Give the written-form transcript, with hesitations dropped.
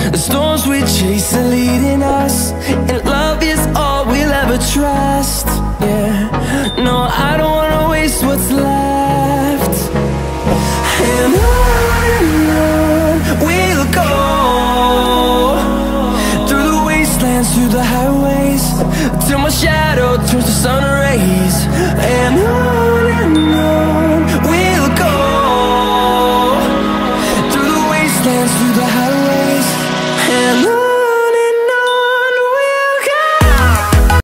The storms we chase are leading us, and love is all we'll ever trust. Yeah, no, I don't wanna waste what's left. And on we'll go, through the wastelands, through the highways, till my shadow turns to sun rays. And on